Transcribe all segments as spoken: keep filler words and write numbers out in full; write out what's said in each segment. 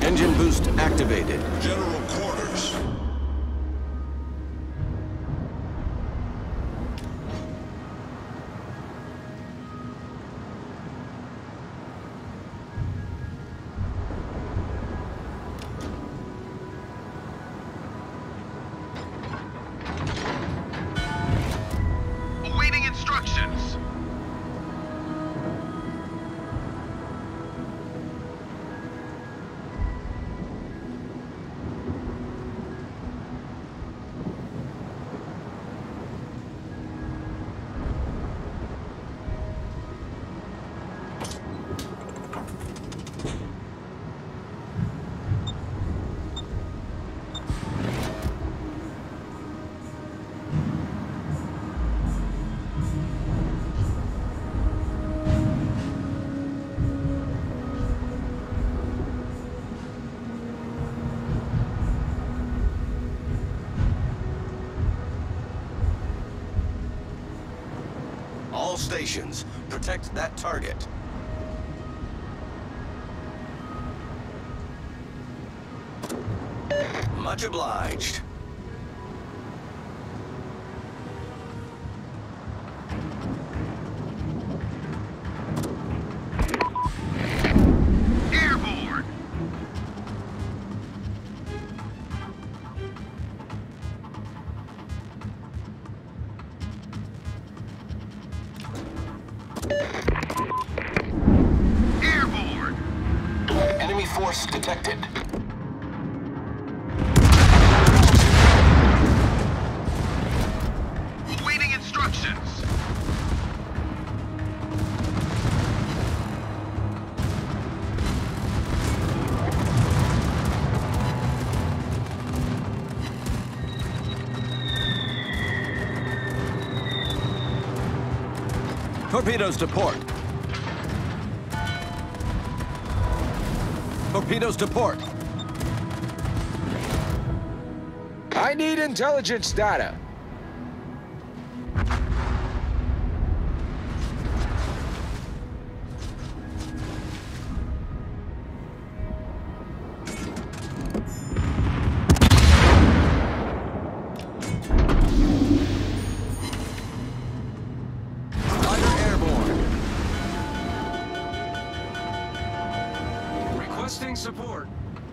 Engine boost activated. General quarters. Awaiting instructions. All stations, protect that target. Much obliged. Airborne. Airborne. Enemy force detected. Awaiting instructions. Torpedoes to port. Torpedoes to port. I need intelligence data. Fighter airborne. Requesting support.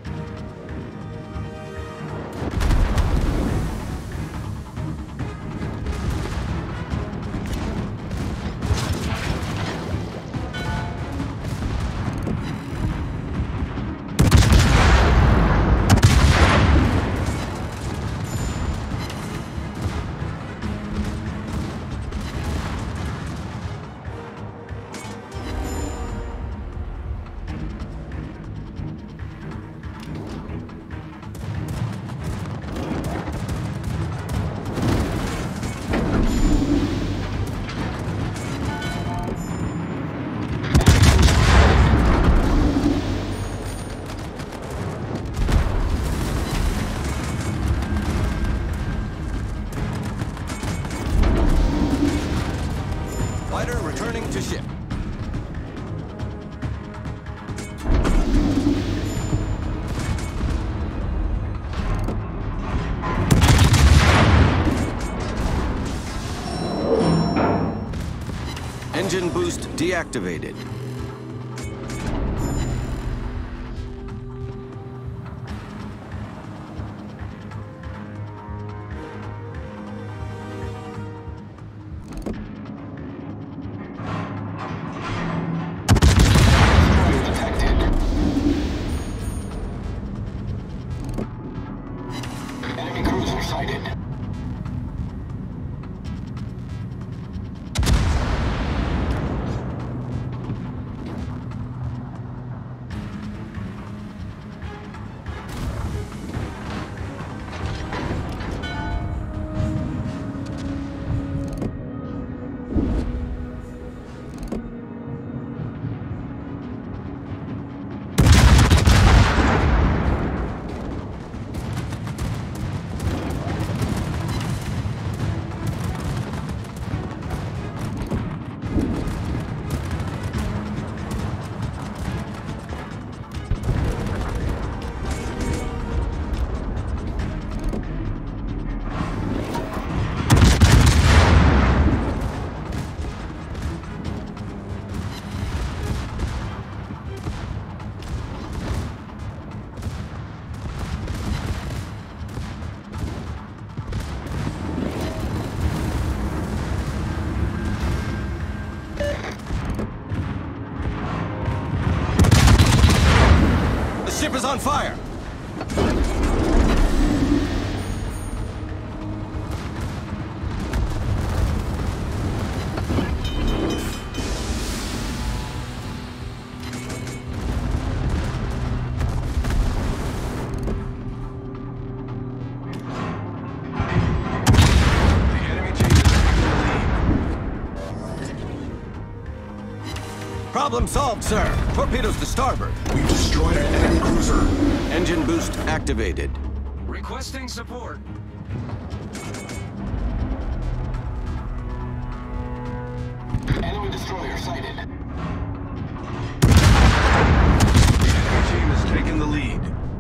Fighter returning to ship. Engine boost deactivated. Enemy cruiser sighted. ship is on fire! Problem solved, sir. Torpedoes to starboard. We've destroyed an enemy cruiser. Engine boost activated. Requesting support. Enemy destroyer sighted. The enemy team has taken the lead.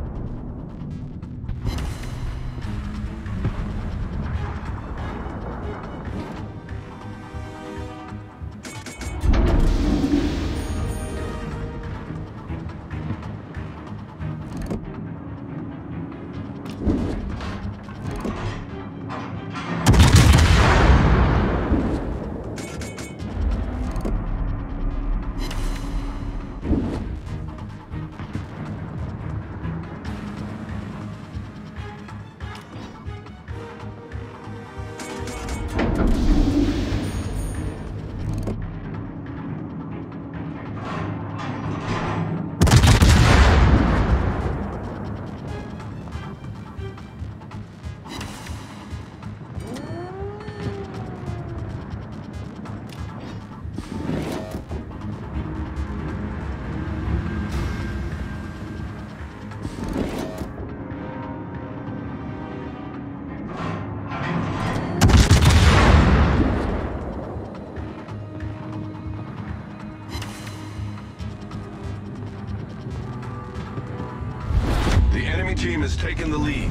The enemy team has taken the lead.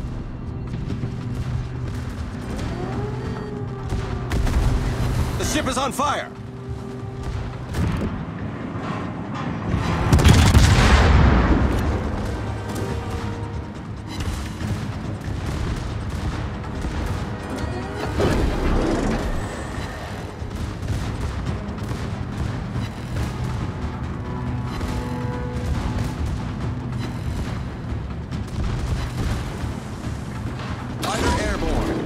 The ship is on fire! Fighter airborne.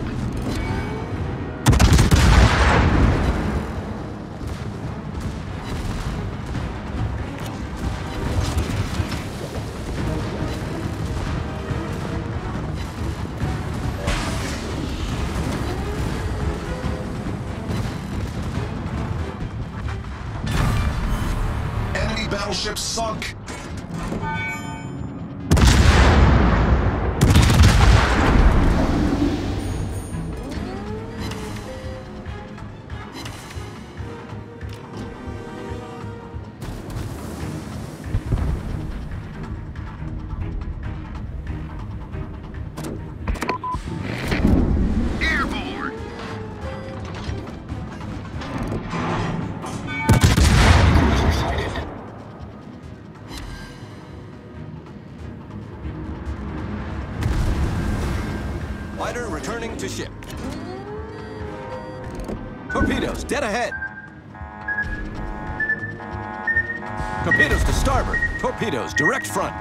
Enemy battleship sunk. Airborne! Cruiser sighted. Fighter returning to ship. Torpedoes dead ahead. Torpedoes to starboard. Torpedoes direct front.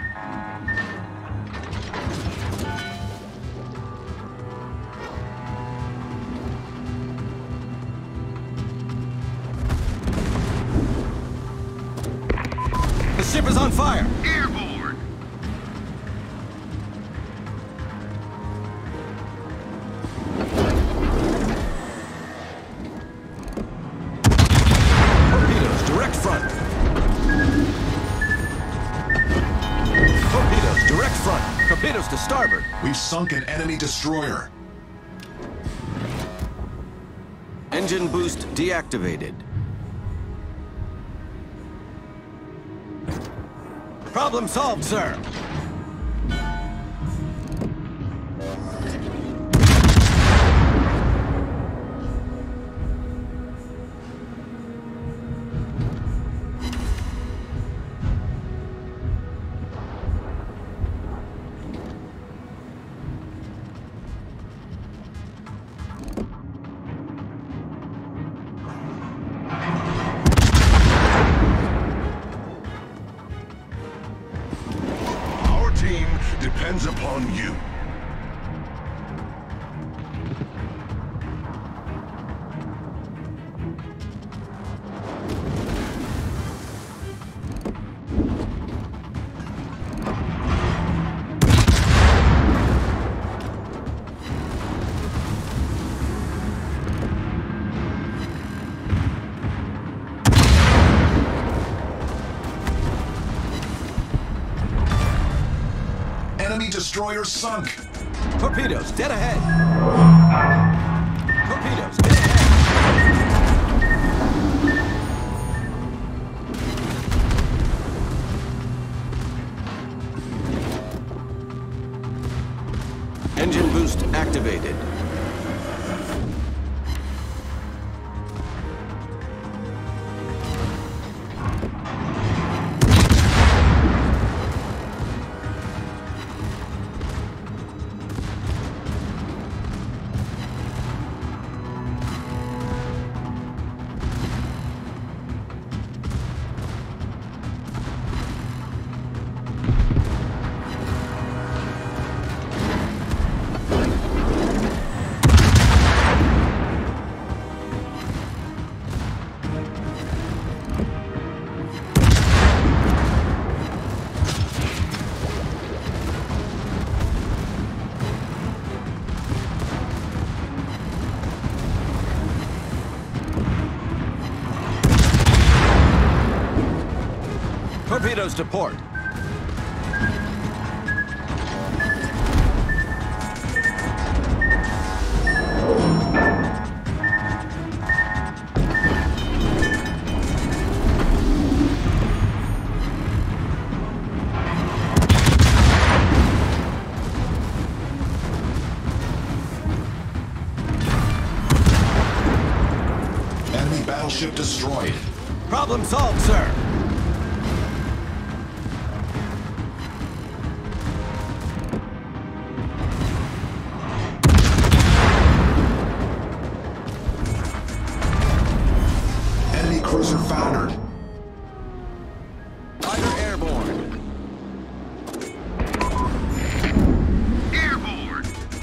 The ship is on fire. Airborne! Torpedoes direct front. Torpedoes direct front. Torpedoes to starboard. We've sunk an enemy destroyer. Engine boost deactivated. Problem solved, sir. team depends upon you. Enemy destroyer sunk. Torpedoes, dead ahead. Torpedoes, dead ahead. Engine boost activated. Torpedoes to port. Enemy battleship destroyed. Problem solved, sir. Enemy cruiser foundered. Fighter airborne. Airborne!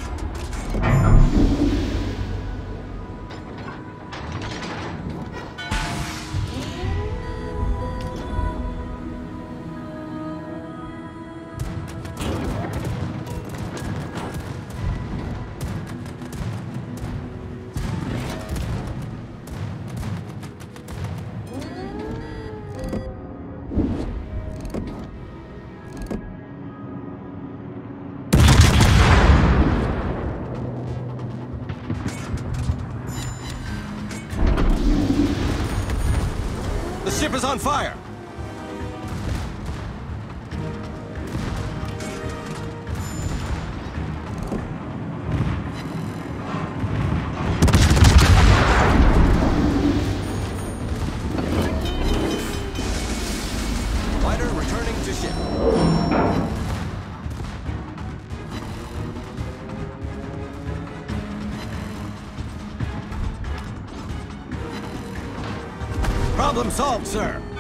The ship is on fire. Fighter returning to ship. Problem solved, sir.